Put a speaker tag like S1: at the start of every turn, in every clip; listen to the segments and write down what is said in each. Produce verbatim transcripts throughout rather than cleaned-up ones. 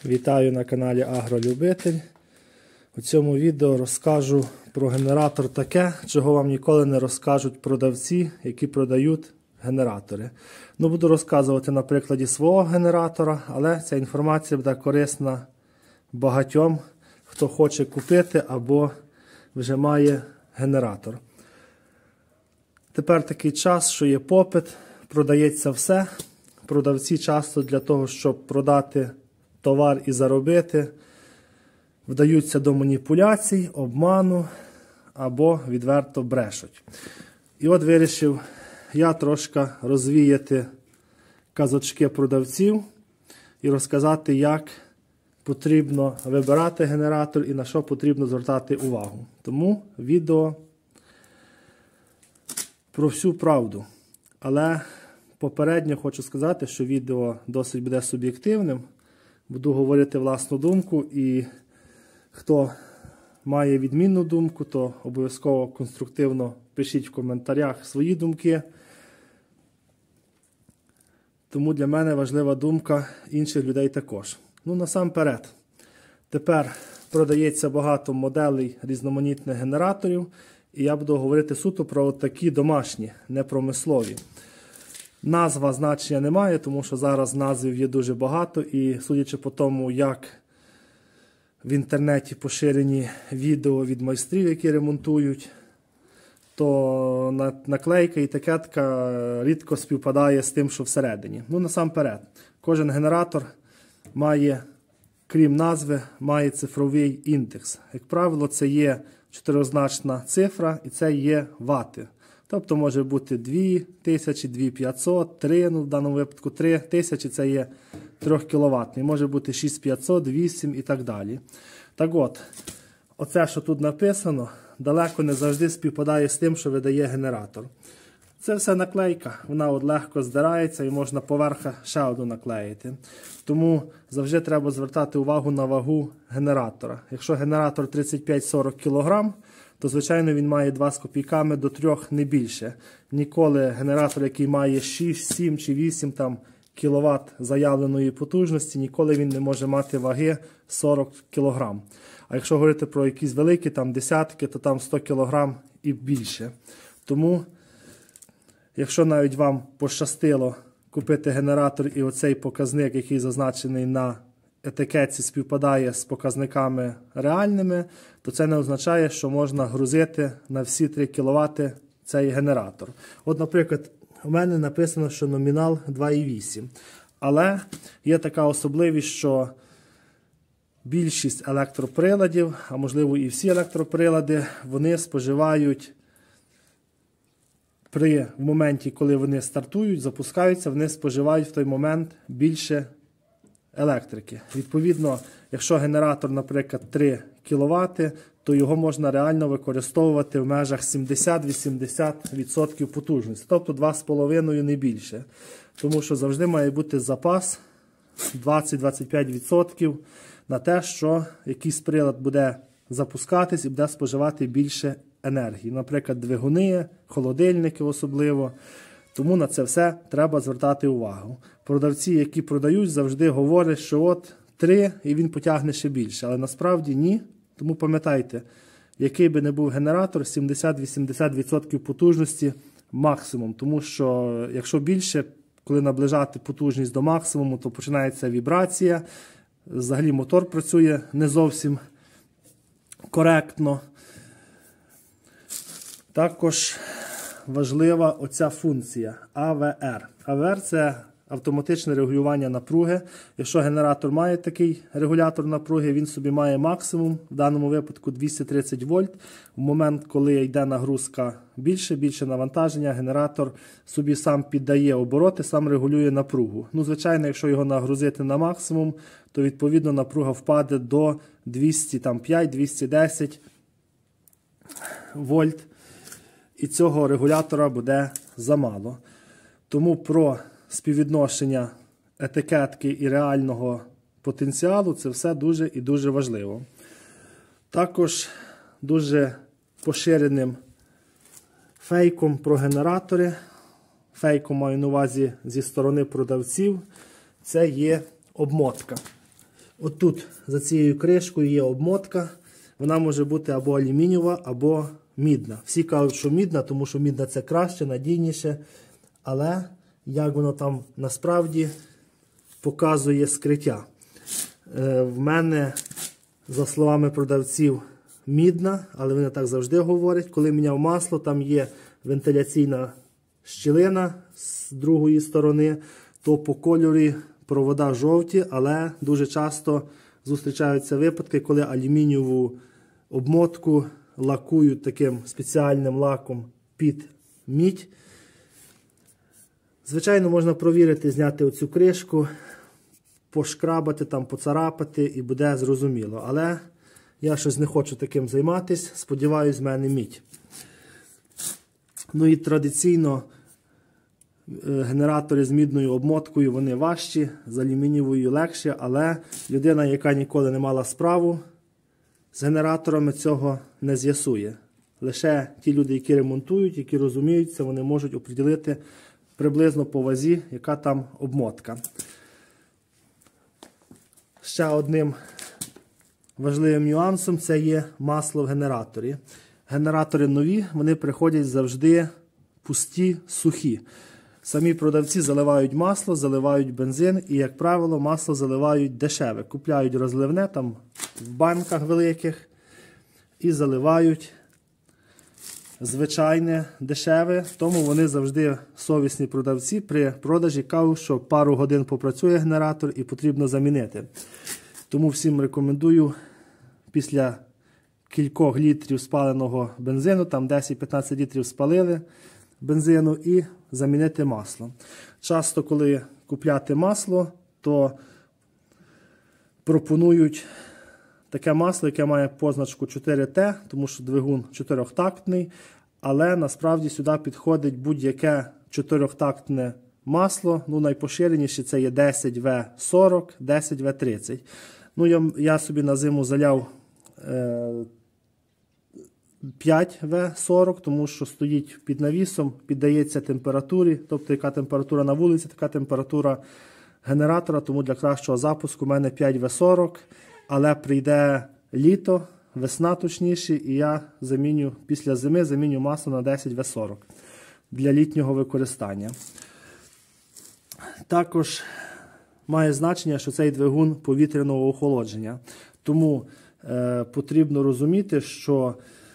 S1: Вітаю на каналі Агролюбитель. У цьому відео розкажу про генератор таке, чого вам ніколи не розкажуть продавці, які продають генератори. Ну, буду розказувати на прикладі свого генератора, але ця інформація буде корисна багатьом, хто хоче купити або вже має генератор. Тепер такий час, що є попит, продається все. Продавці часто для того, щоб продати товар і заробити, вдаються до маніпуляцій, обману або відверто брешуть. І от вирішив я трошки розвіяти казочки продавців і розказати, як потрібно вибирати генератор і на що потрібно звертати увагу. Тому відео про всю правду. Але попередньо хочу сказати, що відео досить буде суб'єктивним. Буду говорити власну думку, і хто має відмінну думку, то обов'язково конструктивно пишіть в коментарях свої думки. Тому для мене важлива думка інших людей також. Ну, насамперед, тепер продається багато моделей різноманітних генераторів, і я буду говорити суто про такі домашні, не промислові. Назва значення немає, тому що зараз назвів є дуже багато, і судячи по тому, як в інтернеті поширені відео від майстрів, які ремонтують, то наклейка і етикетка рідко співпадає з тим, що всередині. Ну, насамперед, кожен генератор має, крім назви, має цифровий індекс. Як правило, це є чотиризначна цифра і це є вати. Тобто може бути дві тисячі, дві тисячі п'ятсот, три, ну в даному випадку три тисячі, це є трьохкіловатний, може бути шість тисяч п'ятсот, вісім і так далі. Так от, оце, що тут написано, далеко не завжди співпадає з тим, що видає генератор. Це все наклейка, вона от легко здирається і можна поверха ще одну наклеїти. Тому завжди треба звертати увагу на вагу генератора. Якщо генератор тридцять п'ять сорок кілограм, то, звичайно, він має два з копійками до трьох, не більше. Ніколи генератор, який має шість, сім чи вісім там, кіловат заявленої потужності, ніколи він не може мати ваги сорок кілограм. А якщо говорити про якісь великі, там десятки, то там сто кілограм і більше. Тому, якщо навіть вам пощастило купити генератор і оцей показник, який зазначений на етикетці, співпадає з показниками реальними, то це не означає, що можна грузити на всі три кіловати цей генератор. От, наприклад, у мене написано, що номінал два і вісім. Але є така особливість, що більшість електроприладів, а можливо і всі електроприлади, вони споживають при в моменті, коли вони стартують, запускаються, вони споживають в той момент більше електрики. Відповідно, якщо генератор, наприклад, три кіловати, то його можна реально використовувати в межах сімдесят-вісімдесят відсотків потужності. Тобто два з половиною, не більше. Тому що завжди має бути запас двадцять-двадцять п'ять відсотків на те, що якийсь прилад буде запускатись і буде споживати більше енергії. Наприклад, двигуни, холодильники особливо. Тому на це все треба звертати увагу. Продавці, які продають, завжди говорять, що от три і він потягне ще більше. Але насправді ні. Тому пам'ятайте, який би не був генератор, сімдесят-вісімдесят відсотків потужності максимум. Тому що якщо більше, коли наближати потужність до максимуму, то починається вібрація. Взагалі мотор працює не зовсім коректно. Також важлива оця функція А В Р. А В Р – це автоматичне регулювання напруги. Якщо генератор має такий регулятор напруги, він собі має максимум, в даному випадку двісті тридцять вольт. В момент, коли йде нагрузка більше, більше навантаження, генератор собі сам піддає обороти, сам регулює напругу. Ну, звичайно, якщо його нагрузити на максимум, то відповідно напруга впаде до двісті п'ять - двісті десять вольт. І цього регулятора буде замало. Тому про співвідношення етикетки і реального потенціалу це все дуже і дуже важливо. Також дуже поширеним фейком про генератори, фейком маю на увазі зі сторони продавців, це є обмотка. Отут за цією кришкою є обмотка. Вона може бути або алюмінієва, або мідна. Всі кажуть, що мідна, тому що мідна це краще, надійніше. Але як воно там насправді показує скриття. Е, в мене, за словами продавців, мідна, але вони так завжди говорять. Коли міняв масло, там є вентиляційна щілина з другої сторони, то по кольорі провода жовті, але дуже часто зустрічаються випадки, коли алюмінієву обмотку лакують таким спеціальним лаком під мідь. Звичайно, можна провірити, зняти оцю кришку, пошкрабати, там, поцарапати і буде зрозуміло. Але я щось не хочу таким займатися, сподіваюсь, в мене мідь. Ну і традиційно генератори з мідною обмоткою, вони важчі, з алюмінієвою легші, але людина, яка ніколи не мала справу з генераторами, цього не з'ясує. Лише ті люди, які ремонтують, які розуміються, вони можуть оприділити приблизно по вазі, яка там обмотка. Ще одним важливим нюансом це є масло в генераторі. Генератори нові, вони приходять завжди пусті, сухі. Самі продавці заливають масло, заливають бензин і, як правило, масло заливають дешеве. Купляють розливне там в банках великих і заливають звичайне, дешеве. Тому вони завжди совісні продавці при продажі кажуть, що пару годин попрацює генератор і потрібно замінити. Тому всім рекомендую після кількох літрів спаленого бензину, там десять-п'ятнадцять літрів спалили бензину, і замінити масло. Часто, коли купляти масло, то пропонують таке масло, яке має позначку чотири Т, тому що двигун чотирьохтактний, але насправді сюди підходить будь-яке чотирьохтактне масло. Ну, найпоширеніше це є десять В сорок, десять В тридцять. Ну, я, я собі на зиму заляв е, п'ять В сорок, тому що стоїть під навісом, піддається температурі, тобто яка температура на вулиці, така температура генератора, тому для кращого запуску в мене п'ять В сорок, але прийде літо, весна точніше, і я заміню, після зими заміню масло на десять В сорок для літнього використання. Також має значення, що цей двигун повітряного охолодження, тому е, потрібно розуміти, що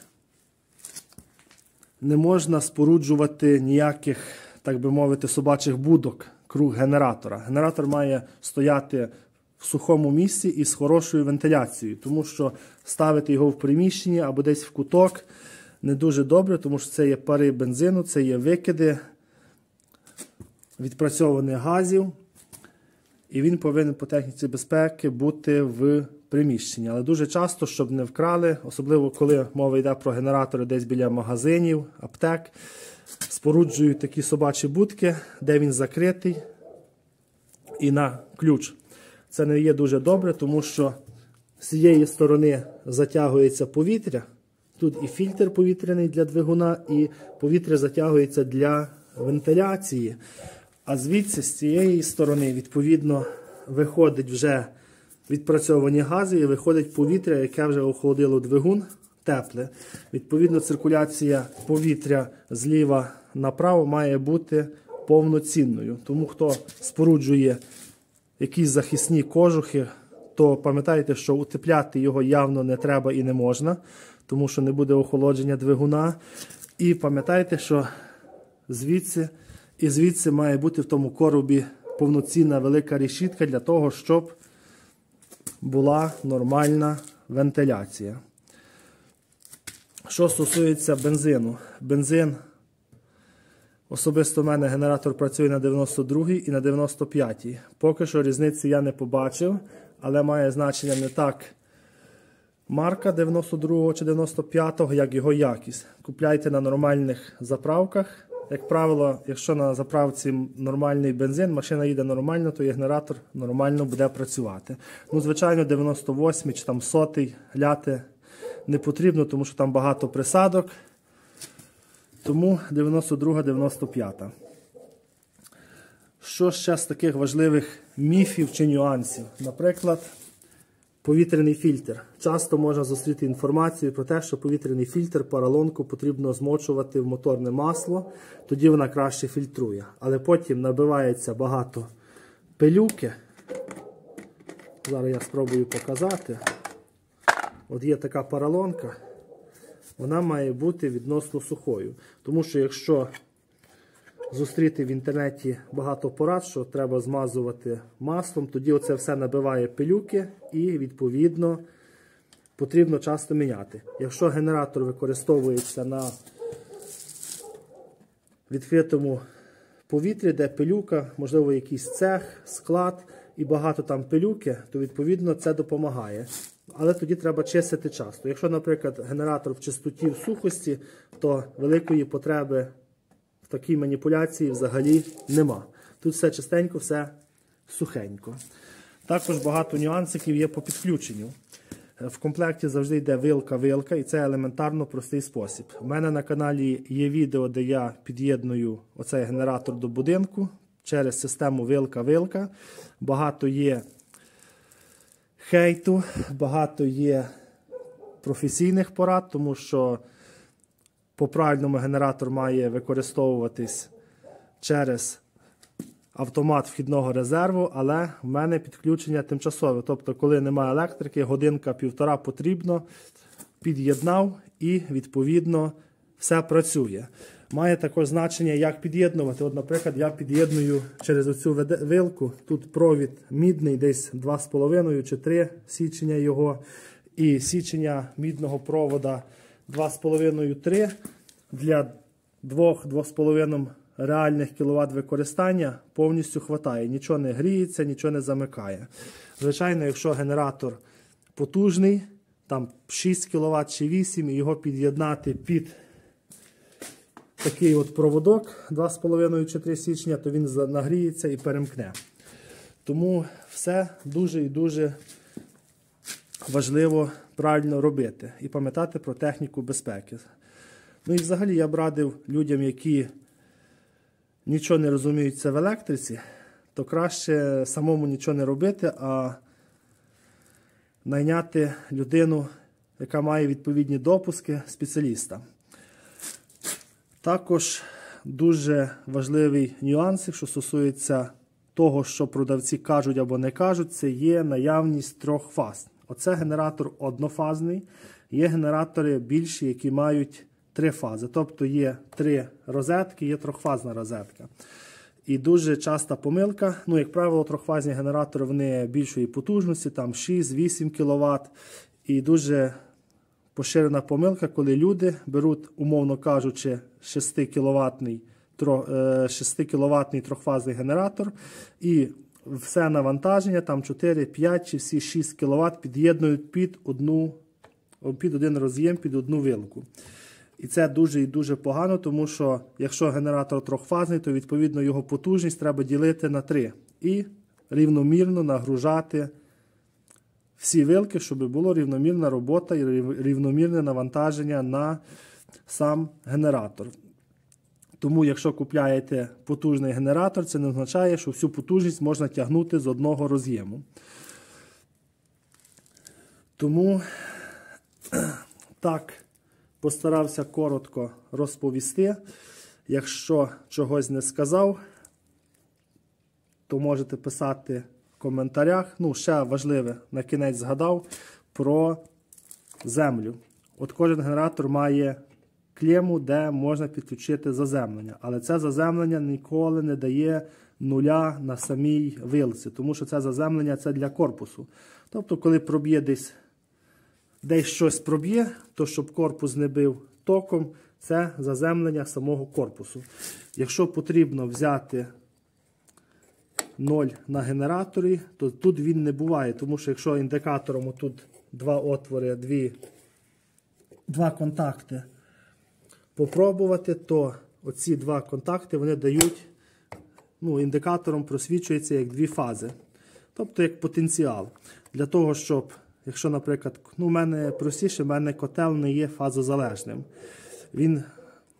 S1: не можна споруджувати ніяких, так би мовити, собачих будок круг генератора. Генератор має стояти в сухому місці і з хорошою вентиляцією, тому що ставити його в приміщенні або десь в куток не дуже добре, тому що це є пари бензину, це є викиди відпрацьованих газів, і він повинен по техніці безпеки бути в приміщенні. Але дуже часто, щоб не вкрали, особливо коли мова йде про генератори десь біля магазинів, аптек, споруджують такі собачі будки, де він закритий і на ключ. Це не є дуже добре, тому що з цієї сторони затягується повітря. Тут і фільтр повітряний для двигуна, і повітря затягується для вентиляції. А звідси, з цієї сторони, відповідно, виходить вже відпрацьовані гази і виходить повітря, яке вже охолодило двигун, тепле. Відповідно, циркуляція повітря зліва направо має бути повноцінною. Тому, хто споруджує якісь захисні кожухи, то пам'ятайте, що утепляти його явно не треба і не можна, тому що не буде охолодження двигуна. І пам'ятайте, що звідси і звідси має бути в тому коробі повноцінна велика решітка для того, щоб була нормальна вентиляція. Що стосується бензину. Бензин, особисто в мене генератор працює на дев'яносто другій і на дев'яносто п'ятій. Поки що різниці я не побачив, але має значення не так марка дев'яносто другого чи дев'яносто п'ятого, як його якість. Купляйте на нормальних заправках. Як правило, якщо на заправці нормальний бензин, машина їде нормально, то і генератор нормально буде працювати. Ну, звичайно, дев'яносто восьмий чи там сотий гляти не потрібно, тому що там багато присадок. Тому дев'яносто друга, дев'яносто п'ята. Що ще з таких важливих міфів чи нюансів? Наприклад, Повітряний фільтр. Часто можна зустріти інформацію про те, що повітряний фільтр, поролонку потрібно змочувати в моторне масло, тоді вона краще фільтрує. Але потім набивається багато пилюки. Зараз я спробую показати. От є така поролонка, вона має бути відносно сухою. Тому що якщо зустріти в інтернеті багато порад, що треба змазувати маслом, тоді оце все набиває пилюки і, відповідно, потрібно часто міняти. Якщо генератор використовується на відкритому повітрі, де пилюка, можливо, якийсь цех, склад і багато там пилюки, то, відповідно, це допомагає. Але тоді треба чистити часто. Якщо, наприклад, генератор в чистоті, в сухості, то великої потреби в такій маніпуляції взагалі нема. Тут все чистенько, все сухенько. Також багато нюансиків є по підключенню. В комплекті завжди йде вилка-вилка, і це елементарно простий спосіб. У мене на каналі є відео, де я під'єдную оцей генератор до будинку через систему вилка-вилка. Багато є хейту, багато є професійних порад, тому що по-правильному генератор має використовуватись через автомат вхідного резерву, але в мене підключення тимчасове. Тобто, коли немає електрики, годинка-півтора потрібно, під'єднав і, відповідно, все працює. Має також значення, як під'єднувати. От, наприклад, я під'єдную через оцю вилку. Тут провід мідний, десь два з половиною чи три січення його. І січення мідного провода два з половиною - три для два-два з половиною реальних кіловат використання повністю хватає. Нічого не гріється, нічого не замикає. Звичайно, якщо генератор потужний, там шість кіловат чи вісім, і його під'єднати під такий от проводок два з половиною чи три січня, то він нагріється і перемкне. Тому все дуже і дуже важливо правильно робити і пам'ятати про техніку безпеки. Ну і взагалі я б радив людям, які нічого не розуміються в електриці, то краще самому нічого не робити, а найняти людину, яка має відповідні допуски, спеціаліста. Також дуже важливий нюанс, що стосується того, що продавці кажуть або не кажуть, це є наявність трьох фаз. Оце генератор однофазний, є генератори більші, які мають три фази. Тобто є три розетки, є трьохфазна розетка. І дуже часта помилка, ну, як правило, трьохфазні генератори, вони більшої потужності, там шість-вісім кіловат. І дуже поширена помилка, коли люди беруть, умовно кажучи, шестикіловатний трьохфазний генератор і все навантаження, там чотири, п'ять чи всі шість кіловат під'єднують під, одну, під один роз'єм, під одну вилку. І це дуже і дуже погано, тому що якщо генератор трьохфазний, то відповідно його потужність треба ділити на три. І рівномірно нагружати всі вилки, щоб було рівномірна робота і рівномірне навантаження на сам генератор. Тому, якщо купляєте потужний генератор, це не означає, що всю потужність можна тягнути з одного роз'єму. Тому так постарався коротко розповісти. Якщо чогось не сказав, то можете писати в коментарях. Ну, ще важливе, на кінець згадав про землю. От кожен генератор має клему, де можна підключити заземлення. Але це заземлення ніколи не дає нуля на самій вилці, тому що це заземлення це для корпусу. Тобто, коли проб'є десь, десь щось проб'є, то щоб корпус не бив током, це заземлення самого корпусу. Якщо потрібно взяти ноль на генераторі, то тут він не буває, тому що якщо індикатором тут два отвори, дві, два контакти попробувати, то оці два контакти вони дають, ну, індикатором просвічується як дві фази. Тобто як потенціал. Для того, щоб, якщо, наприклад, ну, у мене простіше, у мене котел не є фазозалежним. Він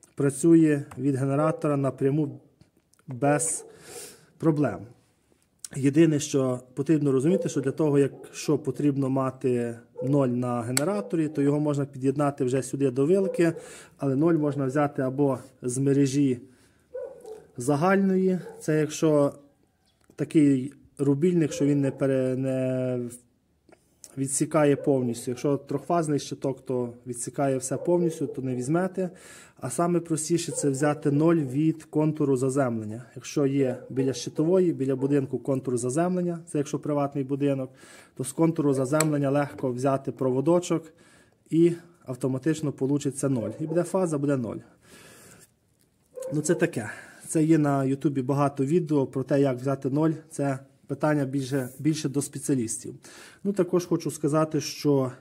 S1: працює від генератора напряму без проблем. Єдине, що потрібно розуміти, що для того, якщо потрібно мати ноль на генераторі, то його можна під'єднати вже сюди до вилки, але ноль можна взяти або з мережі загальної, це якщо такий рубільник, що він не, пере, не відсікає повністю. Якщо трьохфазний щиток, то відсікає все повністю, то не візьмете. А саме простіше це взяти ноль від контуру заземлення. Якщо є біля щитової, біля будинку контур заземлення, це якщо приватний будинок, то з контуру заземлення легко взяти проводочок і автоматично вийде ноль. І буде фаза, буде ноль. Ну це таке. Це є на ютубі багато відео про те, як взяти ноль. Це питання більше, більше до спеціалістів. Ну, також хочу сказати, що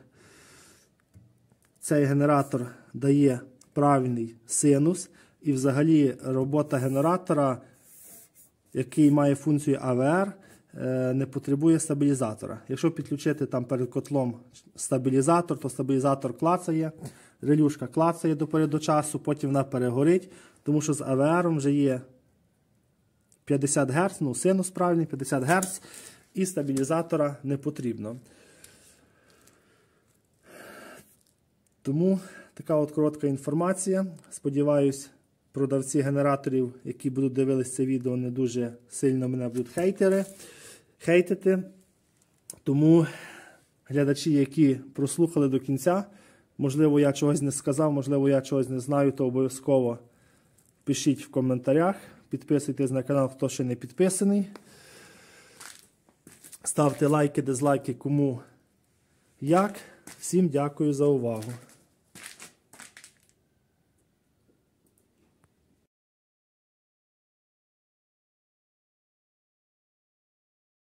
S1: цей генератор дає правильний синус. І взагалі робота генератора, який має функцію А В Р, не потребує стабілізатора. Якщо підключити там перед котлом стабілізатор, то стабілізатор клацає, релюшка клацає до переду часу, потім вона перегорить, тому що з А В Р вже є п'ятдесят герц, ну синус правильний, п'ятдесят герц, і стабілізатора не потрібно. Тому така от коротка інформація. Сподіваюсь, продавці генераторів, які будуть дивитися це відео, не дуже сильно мене будуть хейтери, хейтити. Тому глядачі, які прослухали до кінця, можливо, я чогось не сказав, можливо, я чогось не знаю, то обов'язково пишіть в коментарях. Підписуйтесь на канал, хто ще не підписаний. Ставте лайки, дизлайки, кому як. Всім дякую за увагу.